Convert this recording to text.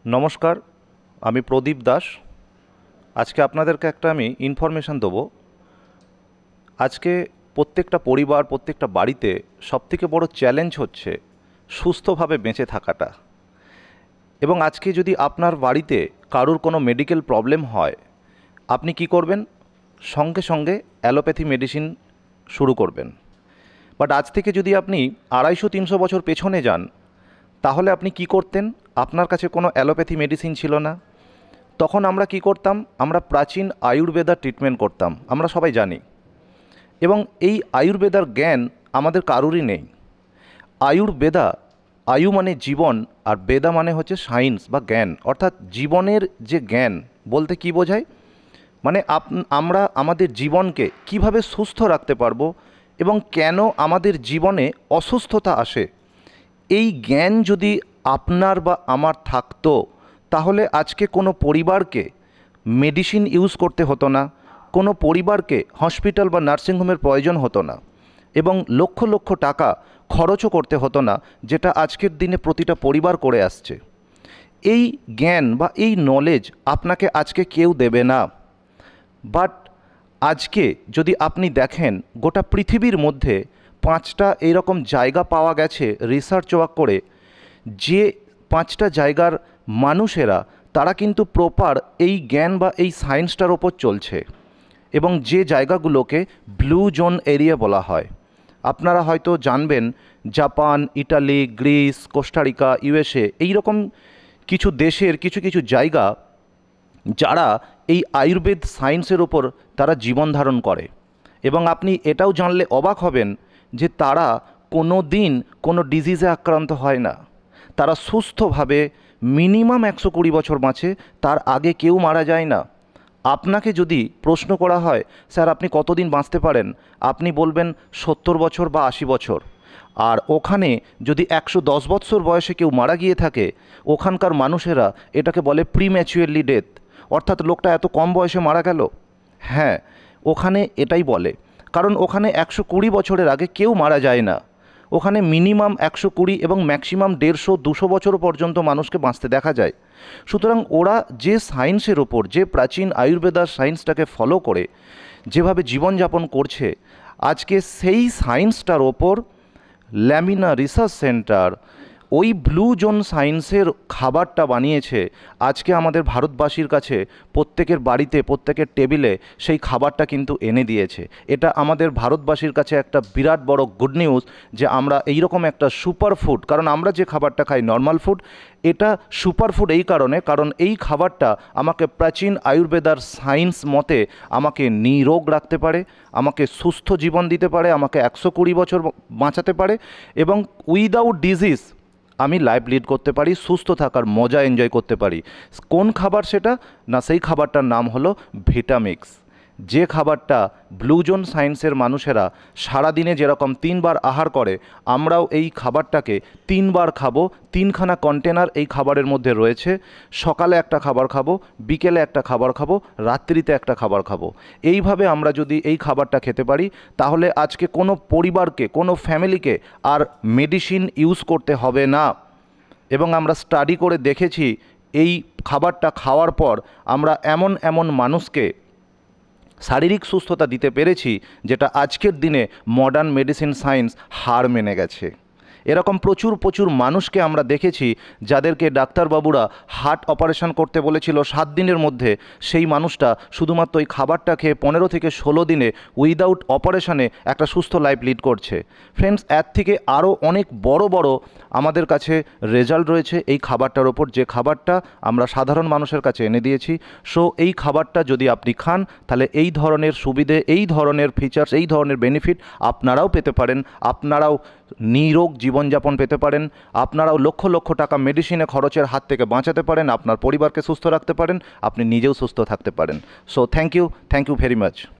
নমস্কার, আমি প্রদীপ দাস। আজকে আপনাদেরকে একটা আমি ইনফরমেশান দেবো। আজকে প্রত্যেকটা পরিবার, প্রত্যেকটা বাড়িতে সবথেকে বড় চ্যালেঞ্জ হচ্ছে সুস্থভাবে বেঁচে থাকাটা। এবং আজকে যদি আপনার বাড়িতে কারুর কোনো মেডিকেল প্রবলেম হয়, আপনি কি করবেন? সঙ্গে সঙ্গে অ্যালোপ্যাথি মেডিসিন শুরু করবেন। বাট আজ থেকে যদি আপনি 250-300 বছর পেছনে যান, তাহলে আপনি কি করতেন? আপনার কাছে কোনো অ্যালোপ্যাথি মেডিসিন ছিল না। তখন আমরা কি করতাম? আমরা প্রাচীন আয়ুর্বেদার ট্রিটমেন্ট করতাম, আমরা সবাই জানি। এবং এই আয়ুর্বেদার জ্ঞান আমাদের কারুরই নেই। আয়ুর্বেদা, আয়ু মানে জীবন, আর বেদা মানে হচ্ছে সায়েন্স বা জ্ঞান, অর্থাৎ জীবনের যে জ্ঞান বলতে কি বোঝায়? মানে আমরা আমাদের জীবনকে কিভাবে সুস্থ রাখতে পারবো এবং কেন আমাদের জীবনে অসুস্থতা আসে, এই জ্ঞান যদি আপনার বা আমার থাকতো, তাহলে আজকে কোনো পরিবারকে মেডিসিন ইউজ করতে হতো না, কোনো পরিবারকে হসপিটাল বা নার্সিংহোমের প্রয়োজন হতো না, এবং লক্ষ লক্ষ টাকা খরচও করতে হতো না, যেটা আজকের দিনে প্রতিটা পরিবার করে আসছে। এই জ্ঞান বা এই নলেজ আপনাকে আজকে কেউ দেবে না। বাট আজকে যদি আপনি দেখেন, গোটা পৃথিবীর মধ্যে 5টা এইরকম জায়গা পাওয়া গেছে রিসার্চ ওয়ার্ক করে, যে 5টা জায়গার মানুষেরা তারা কিন্তু প্রপার এই জ্ঞান বা এই সায়েন্সটার ওপর চলছে, এবং যে জায়গাগুলোকে ব্লু জোন এরিয়া বলা হয়। আপনারা হয়তো জানবেন, Japan, Italy, Greece, Costa Rica, USA, এই রকম কিছু দেশের কিছু কিছু জায়গা যারা এই আয়ুর্বেদ সায়েন্সের ওপর তারা জীবন ধারণ করে। এবং আপনি এটাও জানলে অবাক হবেন যে তারা কোনো দিন কোনো ডিজিজে আক্রান্ত হয় না। তারা সুস্থভাবে মিনিমাম 120 বছর বাঁচে, তার আগে কেউ মারা যায় না। আপনাকে যদি প্রশ্ন করা হয়, স্যার আপনি কতদিন বাঁচতে পারেন, আপনি বলবেন 70 বছর বা 80 বছর। আর ওখানে যদি 110 বছর বয়সে কেউ মারা গিয়ে থাকে, ওখানকার মানুষেরা এটাকে বলে প্রিম্যাচুয়ারলি ডেথ, অর্থাৎ লোকটা এত কম বয়সে মারা গেল। হ্যাঁ, ওখানে এটাই বলে, কারণ ওখানে 120 বছরের আগে কেউ মারা যায় না। ওখানে মিনিমাম 120 এবং ম্যাক্সিমাম 150-200 বছর পর্যন্ত মানুষকে বাঁচতে দেখা যায়। সুতরাং ওরা যে সায়েন্সের ওপর, যে প্রাচীন আয়ুর্বেদার সায়েন্সটাকে ফলো করে যেভাবে জীবনযাপন করছে, আজকে সেই সায়েন্সটার ওপর ল্যামিনা রিসার্চ সেন্টার ওই ব্লু জোন সায়েন্সের খাবারটা বানিয়েছে। আজকে আমাদের ভারতবাসীর কাছে প্রত্যেকের বাড়িতে, প্রত্যেকের টেবিলে সেই খাবারটা কিন্তু এনে দিয়েছে। এটা আমাদের ভারতবাসীর কাছে একটা বিরাট বড় গুড নিউজ যে আমরা এইরকম একটা সুপার ফুড, কারণ আমরা যে খাবারটা খাই নর্মাল ফুড, এটা সুপার ফুড এই কারণে, কারণ এই খাবারটা আমাকে প্রাচীন আয়ুর্বেদার সায়েন্স মতে আমাকে নিরোগ রাখতে পারে, আমাকে সুস্থ জীবন দিতে পারে, আমাকে 120 বছর বাঁচাতে পারে, এবং উইদাউট ডিজিজ আমি লাইফ লিড করতে পারি, সুস্থ থাকার মজা এনজয় করতে পারি। কোন খাবার সেটা? না, সেই খাবারটার নাম হলো ভিটামিক্স। যে খাবারটা ব্লু জোন সায়েন্সের মানুষেরা সারাদিনে যেরকম 3 বার আহার করে, আমরাও এই খাবারটাকে 3 বার খাবো। 3খানা কন্টেনার এই খাবারের মধ্যে রয়েছে। সকালে একটা খাবার খাবো, বিকেলে একটা খাবার খাবো, রাত্রিতে একটা খাবার খাবো। এইভাবে আমরা যদি এই খাবারটা খেতে পারি, তাহলে আজকে কোনো পরিবারকে, কোনো ফ্যামিলিকে আর মেডিসিন ইউজ করতে হবে না। এবং আমরা স্টাডি করে দেখেছি, এই খাবারটা খাওয়ার পর আমরা এমন এমন মানুষকে শারীরিক সুস্থতা দিতে পেরেছি, যেটা আজকের দিনে মডার্ন মেডিসিন সায়েন্স হার মেনে গেছে। এরকম প্রচুর প্রচুর মানুষকে আমরা দেখেছি যাদেরকে ডাক্তারবাবুরা হার্ট অপারেশন করতে বলেছিল 7 দিনের মধ্যে, সেই মানুষটা শুধুমাত্র এই খাবারটা খেয়ে 15 থেকে 16 দিনে উইদাউট অপারেশনে একটা সুস্থ লাইফ লিড করছে। ফ্রেন্ডস, এর থেকে আরও অনেক বড় বড় আমাদের কাছে রেজাল্ট রয়েছে এই খাবারটার ওপর, যে খাবারটা আমরা সাধারণ মানুষের কাছে এনে দিয়েছি। সো এই খাবারটা যদি আপনি খান, তাহলে এই ধরনের সুবিধে, এই ধরনের ফিচার্স, এই ধরনের বেনিফিট আপনারাও পেতে পারেন। আপনারাও নিরোগ জীবনযাপন পেতে পারেন, আপনারাও লক্ষ লক্ষ টাকা মেডিসিনে খরচের হাত থেকে বাঁচাতে পারেন, আপনার পরিবারকে সুস্থ রাখতে পারেন, আপনি নিজেও সুস্থ থাকতে পারেন। So thank you very much.